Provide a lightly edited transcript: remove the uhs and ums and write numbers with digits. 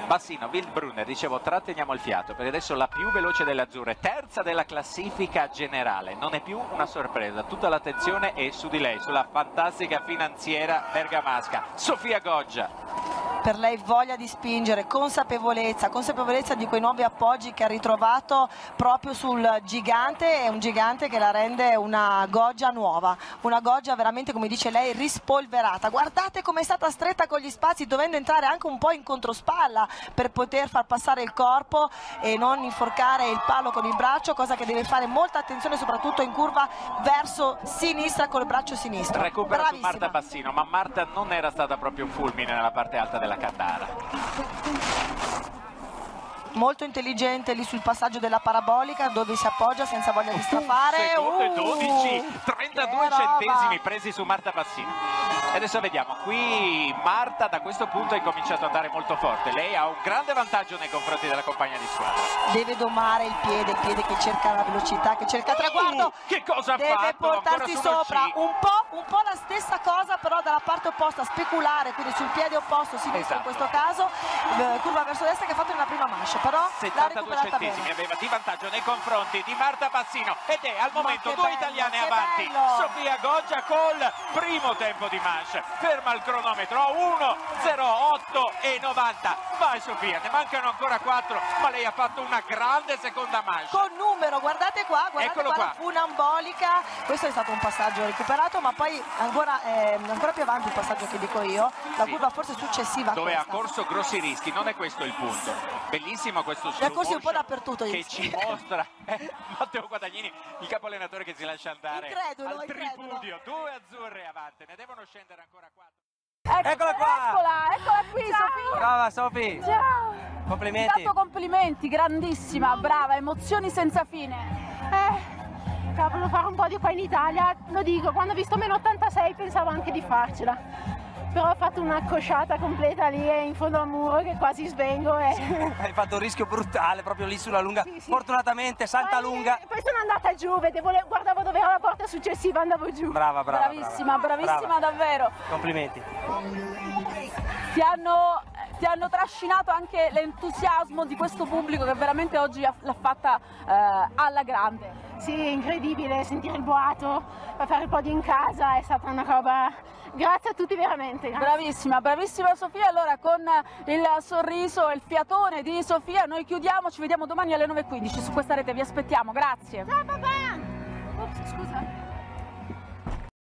Bassino, Wildbrunner, dicevo, tratteniamo il fiato, perché adesso la più veloce delle azzurre, terza della classifica generale, non è più una sorpresa, tutta l'attenzione è su di lei, sulla fantastica finanziera bergamasca, Sofia Goggia. Per lei voglia di spingere, consapevolezza di quei nuovi appoggi che ha ritrovato proprio sul gigante, è un gigante che la rende una Goggia nuova, una Goggia veramente, come dice lei, rispolverata. Guardate come è stata stretta con gli spazi, dovendo entrare anche un po' in controspalla per poter far passare il corpo e non inforcare il palo con il braccio, cosa che deve fare molta attenzione soprattutto in curva verso sinistra col braccio sinistro. Recupera su Marta Bassino, ma Marta non era stata proprio un fulmine nella parte alta della Candara. Molto intelligente lì sul passaggio della parabolica, dove si appoggia senza voglia di strafare. Secondo e 12, 32 centesimi presi su Marta Bassino. E adesso vediamo, qui Marta da questo punto ha incominciato ad andare molto forte. Lei ha un grande vantaggio nei confronti della compagna di squadra. Deve domare il piede che cerca la velocità, che cerca il traguardo. Che cosa ha deve fatto? Deve portarsi sopra, un po' la stessa cosa però dalla parte opposta, speculare, quindi sul piede opposto, sinistro in questo caso, curva verso destra che ha fatto nella prima manche, però 72 centesimi aveva di vantaggio nei confronti di Marta Bassino, ed è al momento due italiane avanti. Sofia Goggia col primo tempo di manche, ferma il cronometro a 1:08:90. Vai Sofia, ne mancano ancora 4, ma lei ha fatto una grande seconda manche. Con numero, guardate qua, la funambolica, questo è stato un passaggio recuperato, ma poi ancora più avanti il passaggio che dico io, la curva forse successiva dove ha corso grossi rischi, non è questo il punto. Bellissimo questo slow corsi un po' dappertutto che ci mostra Matteo Guadagnini, il capo allenatore che si lascia andare al tripudio. Due azzurre avanti, ne devono scendere ancora 4. Eccola qua! Eccola qui, ciao. Sofia! Brava Sofì! Ciao! Complimenti! Tanto complimenti, grandissima, brava, emozioni senza fine. Cavolo, fare un podio qua in Italia, lo dico, quando ho visto meno 86 pensavo anche di farcela. Però ho fatto una cosciata completa lì in fondo al muro che quasi svengo. Hai fatto un rischio brutale proprio lì sulla lunga. Sì. Fortunatamente salta lunga. Poi sono andata giù, guardavo dove era la porta successiva, andavo giù. Brava. Bravissima davvero. Complimenti. Ti hanno trascinato anche l'entusiasmo di questo pubblico che veramente oggi l'ha fatta alla grande. Sì, incredibile sentire il boato, fare il podio in casa, è stata una roba... Grazie a tutti veramente. Grazie. Bravissima Sofia. Allora con il sorriso e il fiatone di Sofia noi chiudiamo, ci vediamo domani alle 9:15 su questa rete, vi aspettiamo, grazie. Ciao papà! Ops, scusa.